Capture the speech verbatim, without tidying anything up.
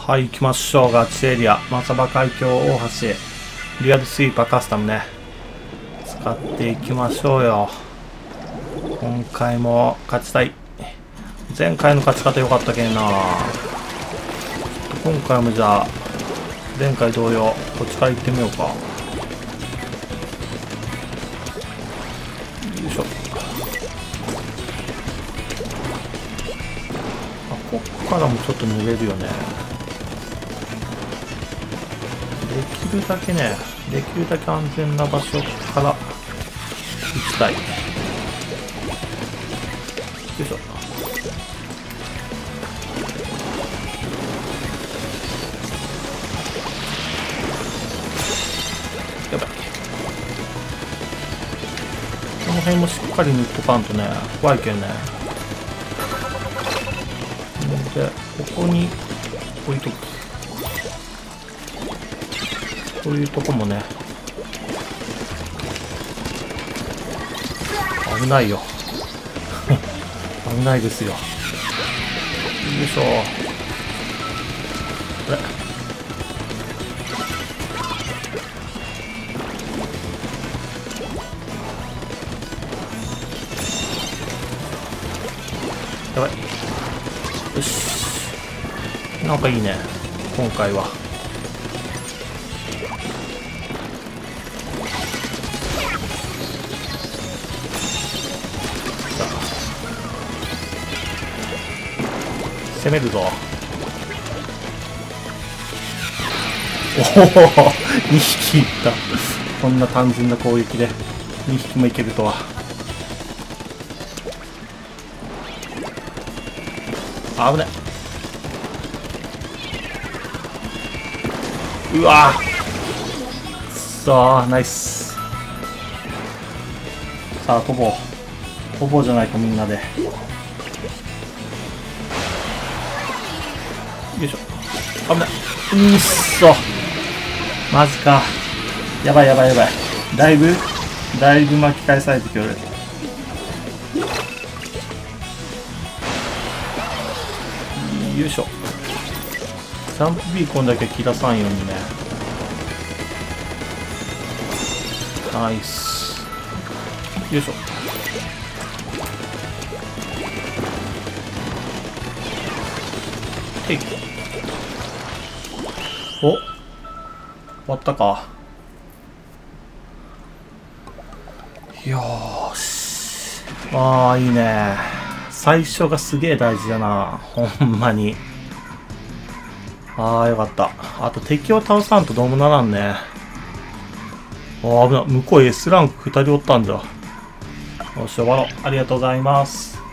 はい、行きましょう。ガチエリア。マサバ海峡大橋。リアルスイーパーカスタムね。使っていきましょうよ。今回も勝ちたい。前回の勝ち方良かったけんな。今回もじゃあ、前回同様、こっちから行ってみようか。よいしょ。あ、こっからもちょっと濡れるよね。できるだけね、できるだけ安全な場所から行きたい。よいしょ。やばい。この辺もしっかり塗っとかんとね、怖いけんね。で、ここに置いとく。こういうとこもね、危ないよ。危ないですよ。よいしょ。あれ、やばい。よし。なんかいいね、今回は。攻めるぞ。おお、にひきいった。こんな単純な攻撃でにひきもいけるとは。あぶね。うわー、さあナイス。さあ飛ぼう飛ぼうじゃないか、みんなで。よいしょ。危ない。うっそ、マジか。やばいやばいやばい。だいぶだいぶ巻き返されてきよる。よいしょ。ジャンプビーコンだけ切らさんようにね。ナイス。よいしょ。へい。お、終わったか。よーし。ああ、いいね。最初がすげえ大事だな、ほんまに。ああ、よかった。あと敵を倒さんとどうもならんね。ああ、危ない。向こう エス ランクふたりおったんじゃ。よし、終わろう。ありがとうございます。